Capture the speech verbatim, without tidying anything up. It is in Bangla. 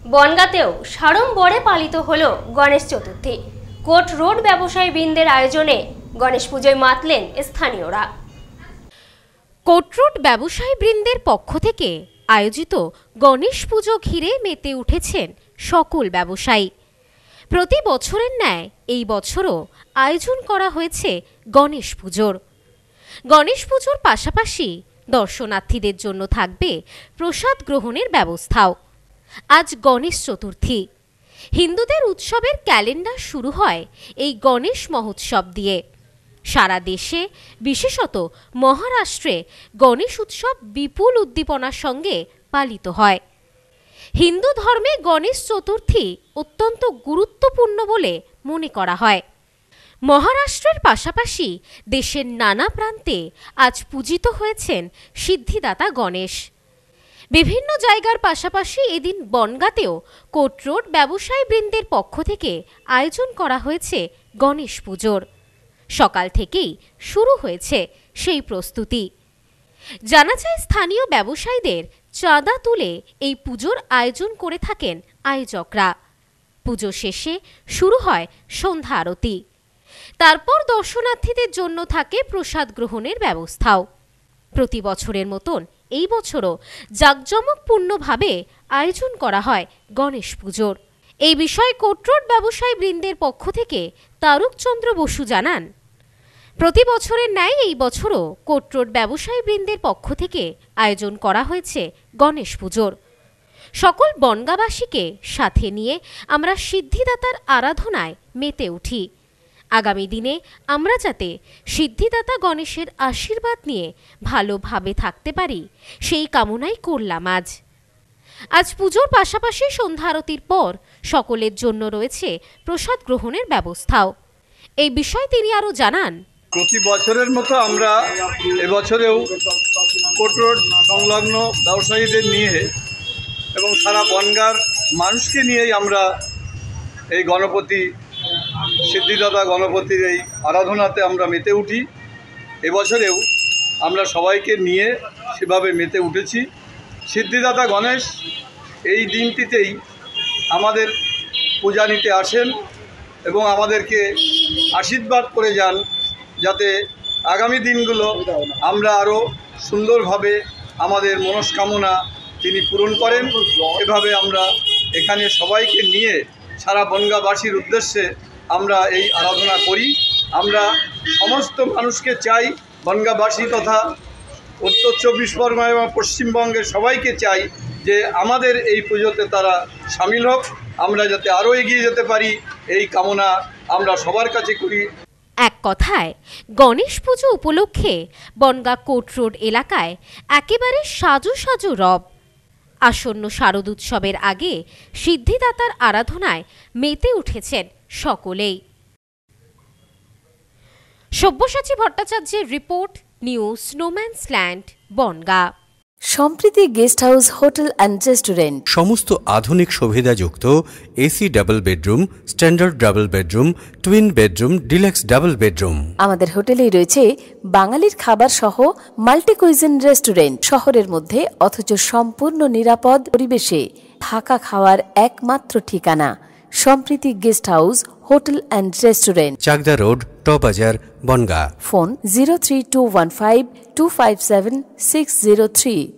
বনগাঁতেও সাড়ম্বরে পালিত হলো গণেশ চতুর্থী। কোট রোড ব্যবসায়ী বৃন্দের আয়োজনে গণেশ পুজোয় মাতলেন স্থানীয়রা। কোট রোড ব্যবসায়ী বৃন্দের পক্ষ থেকে আয়োজিত গণেশ পুজো ঘিরে মেতে উঠেছেন সকল ব্যবসায়ী। প্রতি বছরের ন্যায় এই বছরও আয়োজন করা হয়েছে গণেশ পুজোর। গণেশ পুজোর পাশাপাশি দর্শনার্থীদের জন্য থাকবে প্রসাদ গ্রহণের ব্যবস্থাও। আজ গণেশ চতুর্থী। হিন্দুদের উৎসবের ক্যালেন্ডার শুরু হয় এই গণেশ মহোৎসব দিয়ে। সারা দেশে বিশেষত মহারাষ্ট্রে গণেশ উৎসব বিপুল উদ্দীপনার সঙ্গে পালিত হয়। হিন্দু ধর্মে গণেশ চতুর্থী অত্যন্ত গুরুত্বপূর্ণ বলে মনে করা হয়। মহারাষ্ট্রের পাশাপাশি দেশের নানা প্রান্তে আজ পূজিত হয়েছেন সিদ্ধিদাতা গণেশ। বিভিন্ন জায়গার পাশাপাশি এদিন বনগাঁতেও কোট রোড ব্যবসায়ী বৃন্দের পক্ষ থেকে আয়োজন করা হয়েছে গণেশ পুজোর। সকাল থেকেই শুরু হয়েছে সেই প্রস্তুতি। জানা যায় স্থানীয় ব্যবসায়ীদের চাঁদা তুলে এই পুজোর আয়োজন করে থাকেন আয়োজকরা। পুজো শেষে শুরু হয় সন্ধ্যা আরতি। তারপর দর্শনার্থীদের জন্য থাকে প্রসাদ গ্রহণের ব্যবস্থাও। প্রতি বছরের মতন এই বছরও জাঁকজমকপূর্ণভাবে আয়োজন করা হয় গণেশ পুজোর। এই বিষয়ে কোট রোড ব্যবসায়ী বৃন্দের পক্ষ থেকে তারকচন্দ্র বসু জানান, প্রতি বছরের ন্যায় এই বছরও কোট রোড ব্যবসায়ী বৃন্দের পক্ষ থেকে আয়োজন করা হয়েছে গণেশ পুজোর। সকল বনগাঁবাসীকে সাথে নিয়ে আমরা সিদ্ধিদাতার আরাধনায় মেতে উঠি। আগামী দিনে আমরা যাতে সিদ্ধিদাতা গণেশের আশীর্বাদ নিয়ে ভালোভাবে থাকতে পারি সেই কামনাই করলাম আজ। আজ পুজোর পাশাপাশি সন্ধ্যা আরতির পর সকলের জন্য রয়েছে প্রসাদ গ্রহণের ব্যবস্থাও। এই বিষয়ে তিনি আরও জানান, প্রতি বছরের মতো আমরা এবছরেও কোট রোড সংলগ্ন ব্যবসায়ীদের নিয়ে এবং সারা বনগাঁর মানুষকে নিয়েই আমরা এই গণপতি সিদ্ধিদাতা গণপতির এই আরাধনাতে আমরা মেতে উঠি। এবছরেও আমরা সবাইকে নিয়ে সেভাবে মেতে উঠেছি। সিদ্ধিদাতা গণেশ এই দিনটিতেই আমাদের পূজা নিতে আসেন এবং আমাদেরকে আশীর্বাদ করে যান, যাতে আগামী দিনগুলো আমরা আরও সুন্দরভাবে আমাদের মনস্কামনা তিনি পূরণ করেন। এভাবে আমরা এখানে সবাইকে নিয়ে সারা বনগাঁবাসীর উদ্দেশ্যে আমরা এই আরাধনা করি। আমরা সমস্ত মানুষকে চাই, বনগাঁবাসী তথা উত্তর চব্বিশ পরগনা এবং পশ্চিমবঙ্গের সবাইকে চাই যে আমাদের এই পুজোতে তারা সামিল হোক। আমরা যাতে আরও এগিয়ে যেতে পারি এই কামনা আমরা সবার কাছে করি। এক কথায় গণেশ পুজো উপলক্ষে বনগাঁ কোট রোড এলাকায় একেবারে সাজো সাজো রব। আসন্ন শারদ উৎসবের আগে সিদ্ধিদাতার আরাধনায় মেতে উঠেছেন সকলেই। সব্যসাচী ভট্টাচার্যের রিপোর্ট, নিউজ স্নোম্যান্সল্যান্ড, Bangaon. Sampriti guest house hotel and restaurant. সমস্ত আধুনিক সুবিধাযুক্ত AC double bedroom, standard double bedroom, twin bedroom, deluxe double bedroom. আমাদের হোটেলেই রয়েছে বাঙালির খাবার সহ মাল্টি কুইজিন রেস্টুরেন্ট। শহরের মধ্যে অথচ সম্পূর্ণ নিরাপদ পরিবেশে থাকা খাওয়ার একমাত্র ঠিকানা Sampriti guest house hotel and restaurant, Chakdah road, টবাজার, Bangaon. Phone zero three two one five two five seven six zero three.